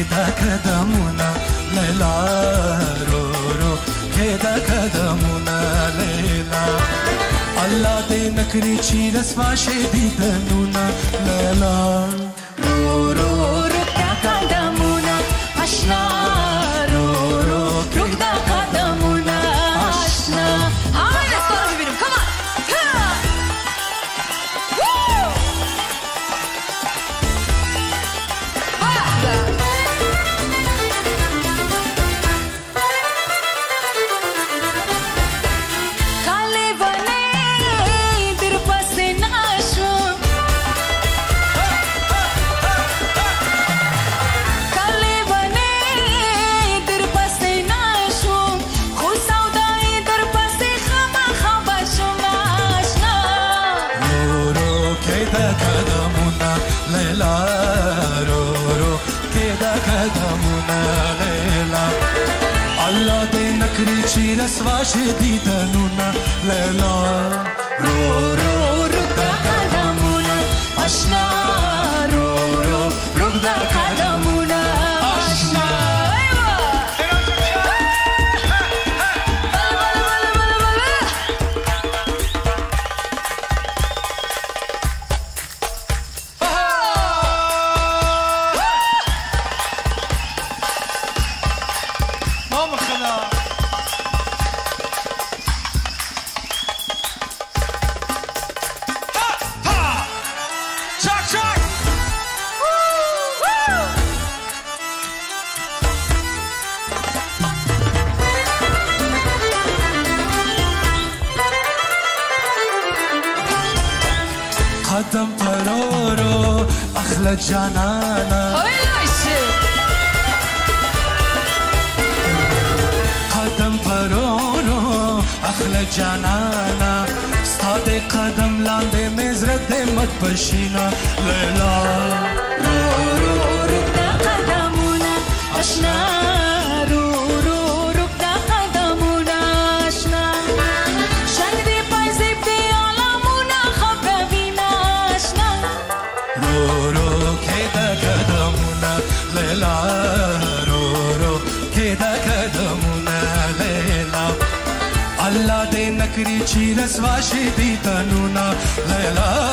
كده قدمنا ليلى رو رو كده قدمنا ليلى الله دې نکړي چې رسوا شي دیدنونه ليلى رو رو رو كده قدمنا آشنا رو رو كده قدمنا آشنا الله دې نکړي چې رسوا شي دیدنونه لیلا رو رو رکدا قدمونه آشنا رو رو رکدا قدمونه آشنا قدم پرورو اخلا جانانا قدم پرورو اخلا جانانا ستاد قدم لاندې مزرت دې مت بشینا لیلا رو رو رکدا قدمونه آشنا رو رو رکدا قدمونه آشنا شنگ دې پایزیب دې عالمونه خبروینا آشنا رو رو کدا قدمونه لیلا رو رو کدا قدمونه لیلا الله دې نکړي چې رسوا شي دیدنونه لیلا